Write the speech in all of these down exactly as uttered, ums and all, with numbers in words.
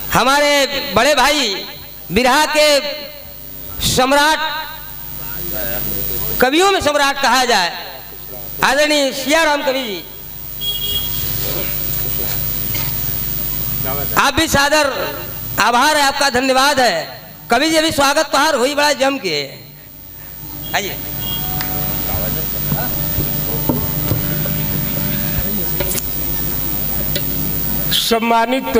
हमारे बड़े भाई बिरहा के सम्राट, कवियों में सम्राट कहा जाए, आदरणीय सियाराम कवि जी, आप भी सादर आभार है आपका, धन्यवाद है। कवि जी अभी स्वागत पहाड़ हुई बड़ा जम के। आइए। सम्मानित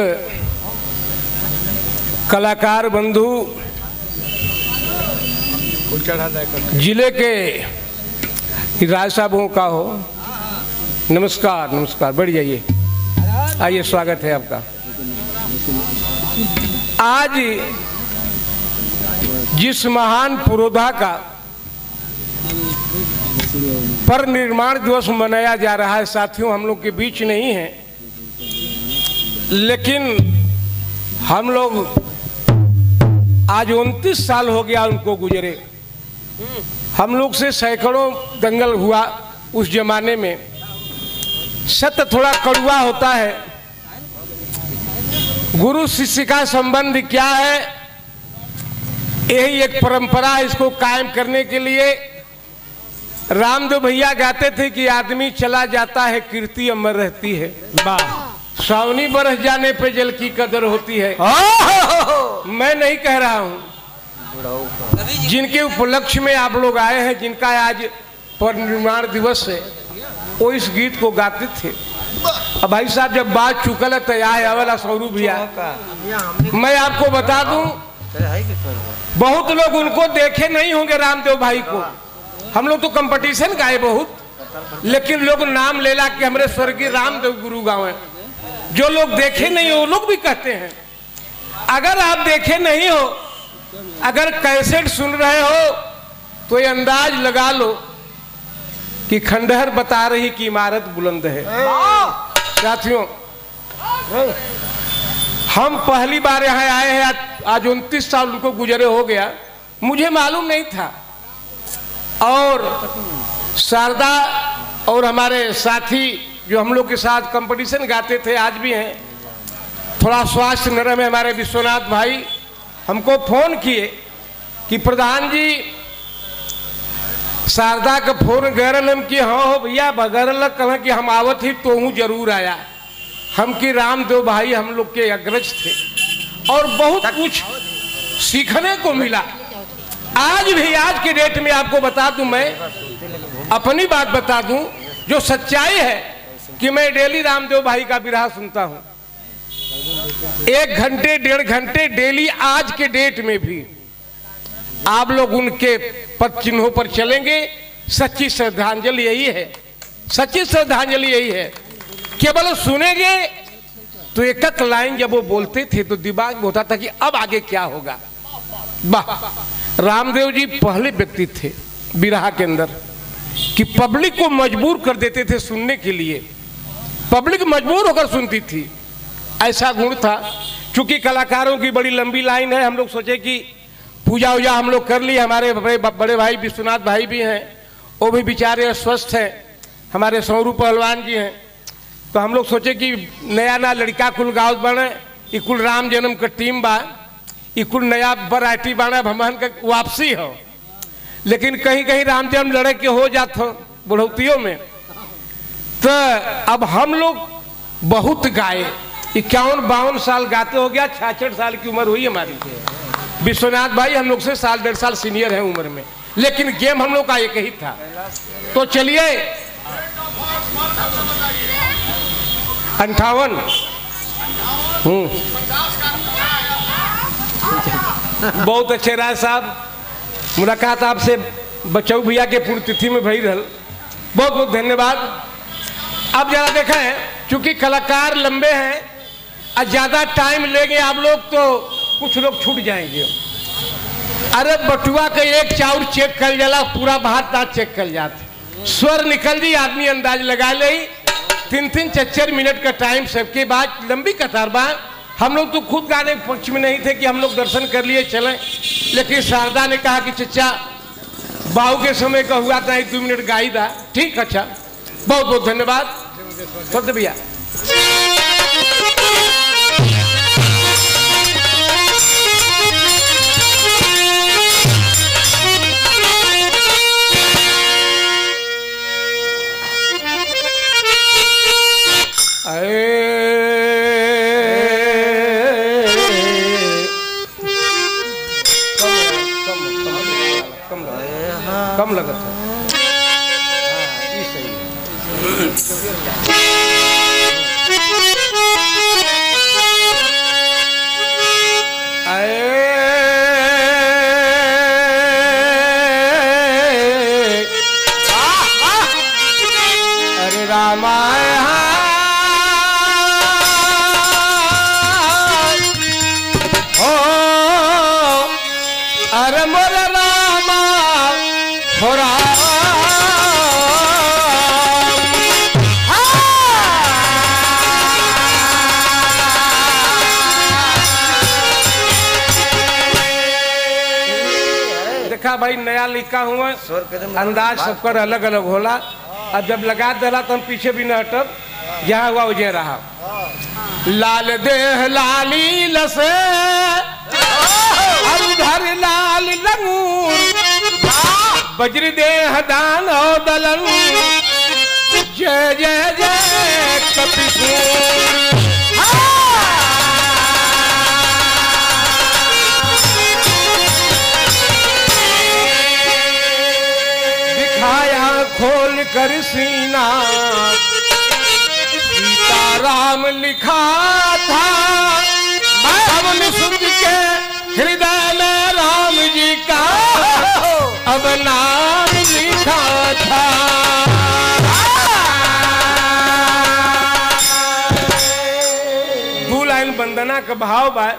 कलाकार बंधु, जिले के राज साहबों का हो, नमस्कार नमस्कार, बढ़ जाइए, आइए, स्वागत है आपका। आज जिस महान पुरोधा का पर निर्माण दिवस मनाया जा रहा है, साथियों हम लोग के बीच नहीं है, लेकिन हम लोग आज उनतीस साल हो गया उनको गुजरे। हम लोग से सैकड़ों दंगल हुआ उस जमाने में। सत्य थोड़ा कड़वा होता है। गुरु शिष्य का संबंध क्या है, यही एक परंपरा है। इसको कायम करने के लिए रामदेव भैया गाते थे कि आदमी चला जाता है, कीर्ति अमर रहती है। वाह। सावनी बरस जाने पे जल की कदर होती है। मैं नहीं कह रहा हूं, जिनके उपलक्ष्य में आप लोग आए हैं, जिनका आज परिनिर्वाण दिवस है, वो इस गीत को गाते थे। अब भाई साहब जब बात चुकल है तैयार है वाला स्वरूप भैया, मैं आपको बता दूं, बहुत लोग उनको देखे नहीं होंगे रामदेव भाई को। हम लोग तो कंपटीशन गाए बहुत, लेकिन लोग नाम ले ला के हमारे स्वर्गीय रामदेव गुरु गाँव। जो लोग देखे नहीं हो वो लोग भी कहते हैं। अगर आप देखे नहीं हो, अगर कैसेट सुन रहे हो, तो ये अंदाज लगा लो कि खंडहर बता रही कि इमारत बुलंद है। साथियों, हम पहली बार यहाँ आए हैं, आज उनतीस साल उनको गुजरे हो गया, मुझे मालूम नहीं था। और शारदा और हमारे साथी जो हम लोग के साथ कंपटीशन गाते थे, आज भी हैं, थोड़ा स्वास्थ्य नरम है, हमारे विश्वनाथ भाई हमको फोन किए कि प्रधान जी शारदा का फोन गरल हम कि हाँ हो भैया बगरल कह कि हम आवत ही तो हूँ जरूर आया। हम कि रामदेव भाई हम लोग के अग्रज थे और बहुत कुछ सीखने को मिला। आज भी, आज के डेट में आपको बता दूं, मैं अपनी बात बता दूं, जो सच्चाई है कि मैं डेली रामदेव भाई का बिरहा सुनता हूं, एक घंटे डेढ़ घंटे डेली। आज के डेट में भी आप लोग उनके पद चिन्हों पर चलेंगे। सच्ची श्रद्धांजलि यही है, सच्ची श्रद्धांजलि यही है। केवल सुनेंगे तो एक एक लाइन जब वो बोलते थे तो दिमाग में होता था कि अब आगे क्या होगा। वाह। रामदेव जी पहले व्यक्ति थे बिरहा के अंदर कि पब्लिक को मजबूर कर देते थे सुनने के लिए, पब्लिक मजबूर होकर सुनती थी, ऐसा गुण था। क्योंकि कलाकारों की बड़ी लंबी लाइन है, हम लोग सोचे कि पूजा वूजा हम लोग कर ली। हमारे बड़े बड़े भाई विश्वनाथ भाई भी हैं, वो भी बेचारे स्वस्थ हैं। हमारे सौरू पहलवान जी हैं, तो हम लोग सोचे कि नया नया लड़का कुल गाँव बने, ये कुल राम जन्म का टीम बा, ये कुल नया वैरायटी बना, भगवान का वापसी हो। लेकिन कहीं कहीं राम जन्म लड़े के हो जात हो बुढ़ौतियों में। तो अब हम लोग बहुत गाए, इक्यावन बावन साल गाते हो गया, छियासठ साल की उम्र हुई हमारी। विश्वनाथ भाई हम लोग से साल डेढ़ साल सीनियर हैं उम्र में, लेकिन गेम हम लोग का एक ही था। तो चलिए अंठावन हम्म बहुत अच्छे राज साहब, मुलाकात आपसे बच्चऊ भैया के पुण्यतिथि में भई रहल, बहुत बहुत धन्यवाद। अब जरा देखें, क्योंकि कलाकार लंबे हैं और ज्यादा टाइम लेंगे आप लोग तो कुछ लोग छूट जाएंगे। अरे बटुआ का एक चाउर चेक कर जाला, पूरा भात दांत चेक कर जाते, स्वर निकल जी, आदमी अंदाज लगा ले। तीन तीन चार चार मिनट का टाइम, सबके बाद लंबी कतार बाद। हम लोग तो खुद गाने के पक्ष में नहीं थे कि हम लोग दर्शन कर लिए चलें, लेकिन शारदा ने कहा कि चचा बाहू के समय का हुआ था, एक दो मिनट गाई था। ठीक, अच्छा, बहुत बहुत धन्यवाद भैया। कम लगत है। हाँ, ये सही है। अरे रामायण हो, अरे मोर रामा हो राम। देखा भाई नया लिखा हुआ अंदाज सबकर अलग अलग होला। अब जब लगा दिला तो हम पीछे भी न हटब, जहाँ हुआ उजे रहा। लाल देह लाली लसे और उधर लाल लंगूर, बज्र देह दान और दलन, जय जय जय कपिसूर। दिखाया खोल कर सीना, सीताराम लिखा था, पवन सुत के हृदय में राम जी का अब नाम लिखा था। दो लाइन वंदना का भाव बा।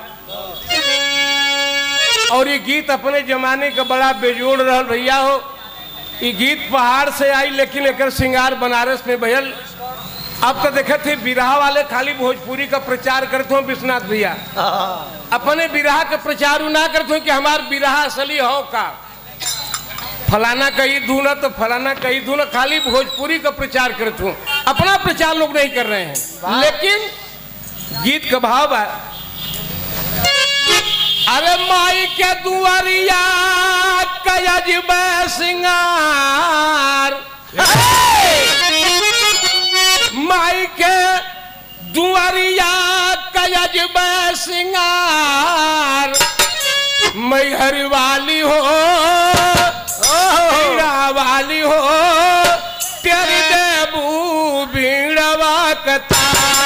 और ये गीत अपने जमाने का बड़ा बेजोड़ रहल भैया हो। ये गीत पहाड़ से आई लेकिन एक श्रृंगार बनारस में भयल। अब तो देखे थे बिरहा वाले खाली भोजपुरी का प्रचार करते हो विश्वनाथ भैया, अपने बिरहा का प्रचार ना करते हो कि हमार बिरहा असली हो का, फलाना कही दूना तो फलाना कही दूना, खाली भोजपुरी का प्रचार करते हो, अपना प्रचार लोग नहीं कर रहे हैं। लेकिन गीत का भाव है, अरे माई के दुआरिया कयजब सिंगार, माई के दुआरिया कयजब सिंगार, मैहर वाली हो बीड़ा वाली हो, तेरी देबू बीड़वा कतार।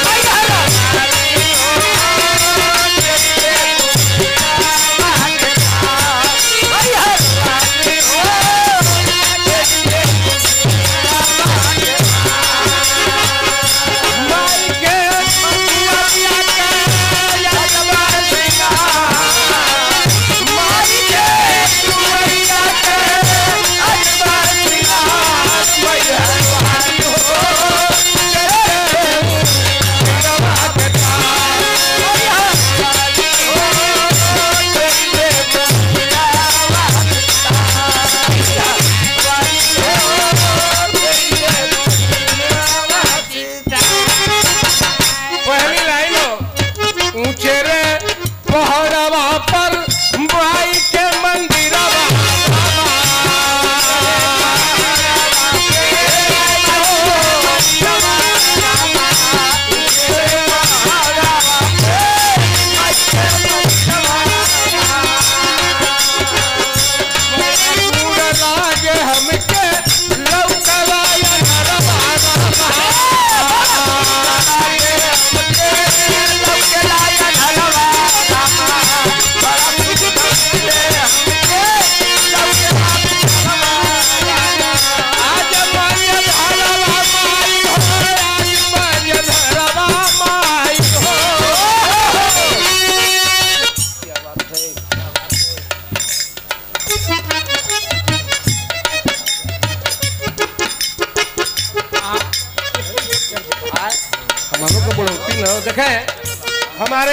देखे हमारे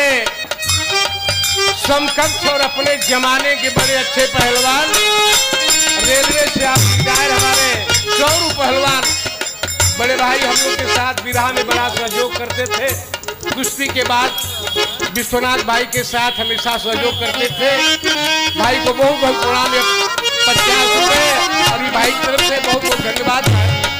समकक्ष और अपने जमाने के बड़े अच्छे पहलवान, रेलवे से आप रिटायर हमारे चौरू पहलवान बड़े भाई हम लोग के साथ विराह में बड़ा सहयोग करते थे। कुश्ती के बाद विश्वनाथ भाई के साथ हमेशा सहयोग करते थे। भाई को बहुत बहुत प्रणाम, पचास रुपये और भाई की तरफ से बहुत बहुत धन्यवाद।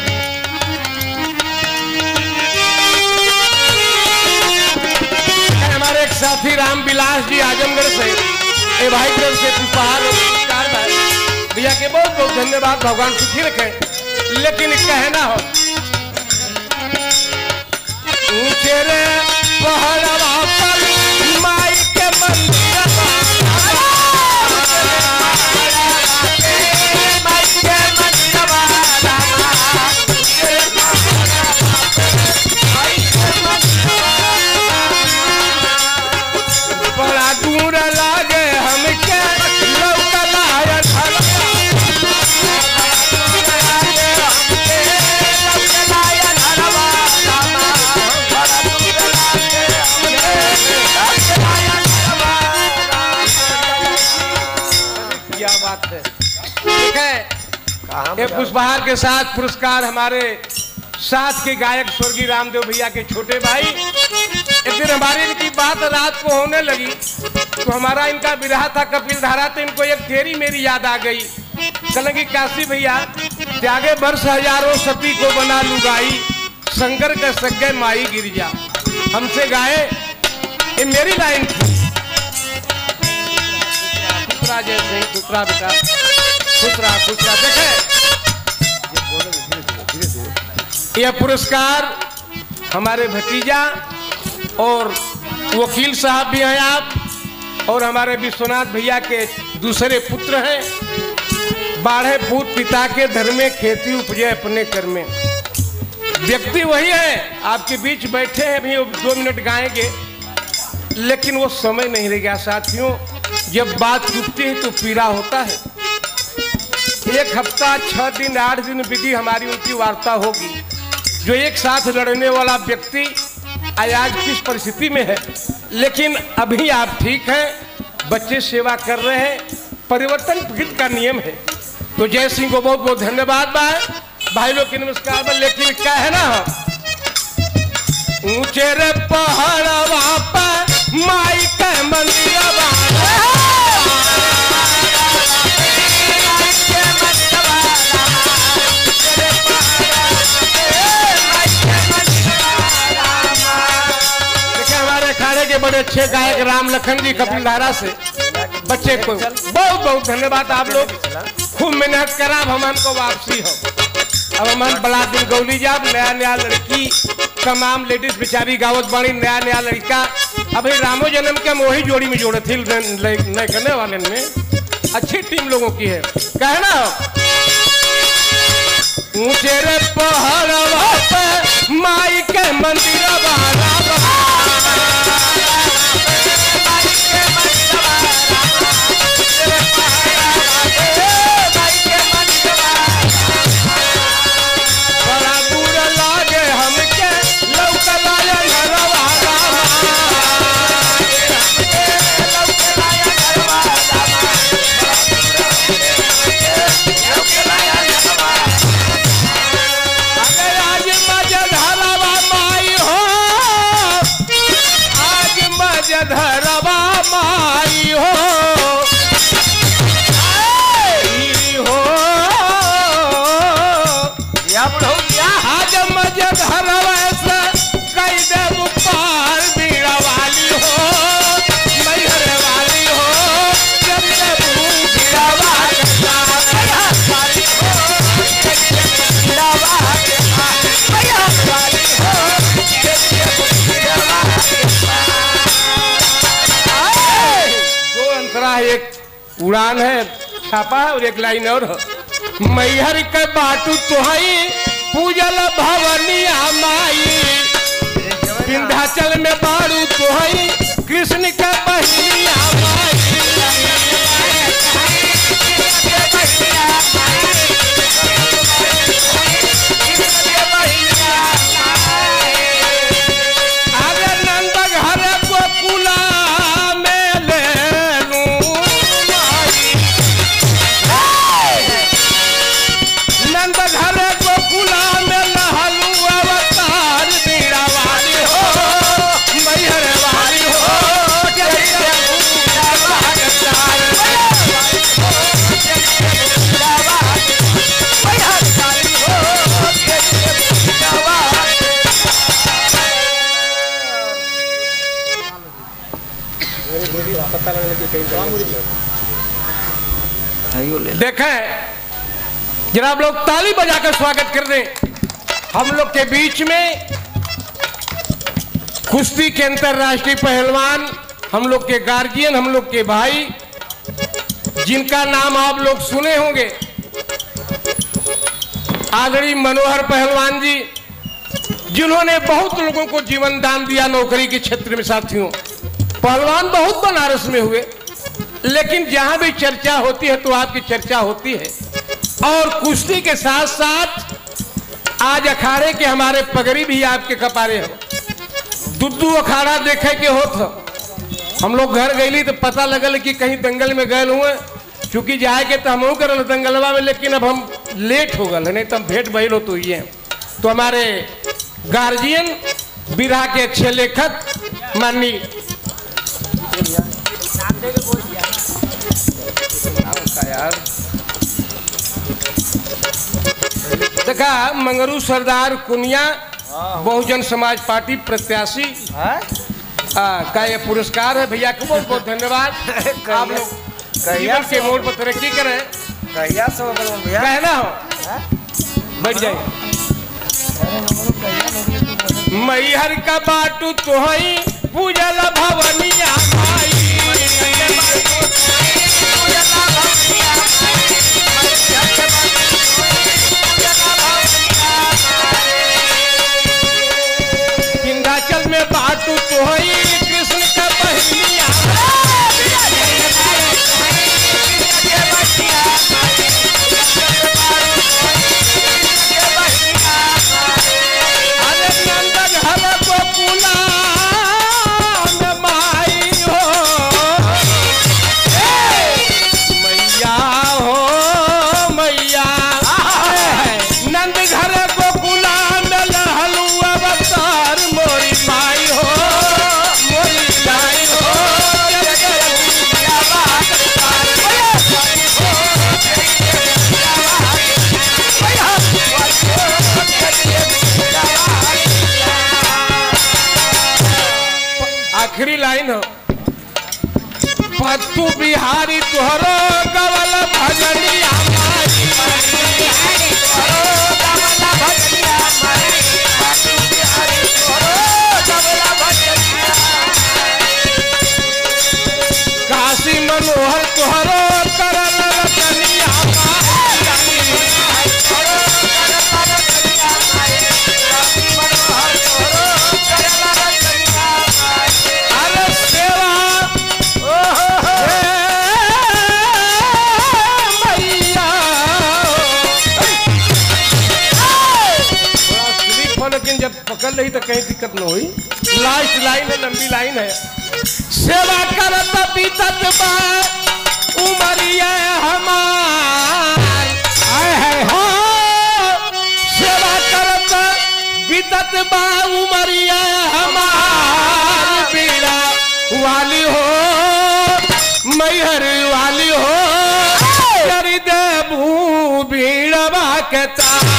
हमारे एक साथी राम विलास जी आजमगढ़ से, ए भाई तरफ से पुष्पहार और पुरस्कार भैया के बहुत बहुत धन्यवाद, भगवान सुखी रखे। लेकिन कहना हो ऊंचे रे पहाड़वा पर माई के मंदिर बड़ा दूर लागे हमके लौकलाया क्या बात है। ठीक है, ये पुष्पहार के साथ पुरस्कार हमारे साथ के गायक स्वर्गीय रामदेव भैया के छोटे भाई। एक दिन हमारी इनकी बात रात को होने लगी तो हमारा इनका विरह था कपिल धारा, तो इनको एक तेरी मेरी याद आ गई। कहने की काशी भैया त्यागे वर्ष हजारों सती को बना लुगाई, शंकर का सगे माई गिरिजा हमसे गाए। ये मेरी लाइन थी। खुसरा जैसे खुसरा बेटा खुसरा खुसरा देखे। यह पुरस्कार हमारे भतीजा और वकील साहब भी हैं आप, और हमारे विश्वनाथ भैया के दूसरे पुत्र हैं। बारह पूत पिता के धर्म में खेती उपजे अपने कर में। व्यक्ति वही है, आपके बीच बैठे हैं भी, दो मिनट गाएंगे लेकिन वो समय नहीं रह गया साथियों। जब बात चुपती है तो पीड़ा होता है। एक हफ्ता छह दिन आठ दिन बीती हमारी उनकी वार्ता होगी। जो एक साथ लड़ने वाला व्यक्ति आज किस परिस्थिति में है, लेकिन अभी आप ठीक हैं, बच्चे सेवा कर रहे हैं, परिवर्तन प्रकृति का नियम है। तो जय सिंह को बहुत बहुत धन्यवाद भाई लोग की नमस्कार बा। लेकिन क्या है ना, ऊंचे रे पहाड़वा पर माई के मंदिर के बड़े अच्छे गायक राम लखन जी कपिल धारा से बच्चे को बहुत बहुत धन्यवाद। आप लोग खूब मेहनत करा, अब हमन को वापसी हो। अब हमन बड़ा दिन गौली जाब, नया नया लड़की तमाम लेडीज बेचारी गावत बाड़ी, नया नया लड़का। अभी रामो जन्म के हम वही जोड़ी में जोड़े थे नए करने वाले में। अच्छी टीम लोगों की है। कहना ऊंचे रे पहाड़वा पे माई के मंदिर उड़ान है छापा है और एक लाइन और मैहर के बाटू तुहई पूजल भवनिया माई, विंध्याचल में बाड़ू तुहई कृष्ण के बहिनिया माई। अरे नंद घर गोकुला देखें जनाब लोग ताली बजाकर स्वागत कर दें हम लोग के बीच में कुश्ती के अंतरराष्ट्रीय पहलवान, हम लोग के गार्जियन, हम लोग के भाई, जिनका नाम आप लोग सुने होंगे, आदरणीय मनोहर पहलवान जी, जिन्होंने बहुत लोगों को जीवन दान दिया नौकरी के क्षेत्र में। साथियों, पहलवान बहुत बनारस में हुए, लेकिन जहां भी चर्चा होती है तो आपकी चर्चा होती है। और कुश्ती के साथ साथ आज अखाड़े के हमारे पगड़ी भी आपके कपारे हो। दुद्दू अखाड़ा देखे के हो तो हम लोग घर गईली तो पता लगल कि कहीं दंगल में गए हुए, चूंकि जाए के तो हम करल दंगलवा में, लेकिन अब हम लेट हो गए, नहीं तो हम भेंट भइल हो तो ये। तो हमारे गार्जियन, बिरहा के अच्छे लेखक माननीय देखा मंगरू सरदार कुनिया, बहुजन समाज पार्टी प्रत्याशी का ये पुरस्कार है। भैया को बहुत बहुत धन्यवाद। आप लोग जीवन के मोड़ पर तरक्की करें। कहना हो बैठ जाइए। मैहर का बाटू तो हई पूजल भवनिया भाई, विंध्याचल में बाटू तो हई कृष्ण का बहनिया, अरे नंद घर गोकुला में माई हो, मैया हो मैया, नंद घर गोकुला में लहलू अवतार मोरी माई हो, मोरी माई हो, आखिरी लाइन हो, पत्तू बिहारी तुहरो गवल भजनिया काशी मनोहर तुहरो करल रतनिया, अरे सेवा मैया, लेकिन जब पकड़ रही तो कहीं दिक्कत न हुई। लास्ट लाइन है, लंबी लाइन है। सेवा करत बीतत बा उमरिया हमार, आए है हो, सेवा करत बीतत बा उमरिया हमार, बीड़ा वाली हो मैहर वाली हो, कर देबू बीड़वा के तार।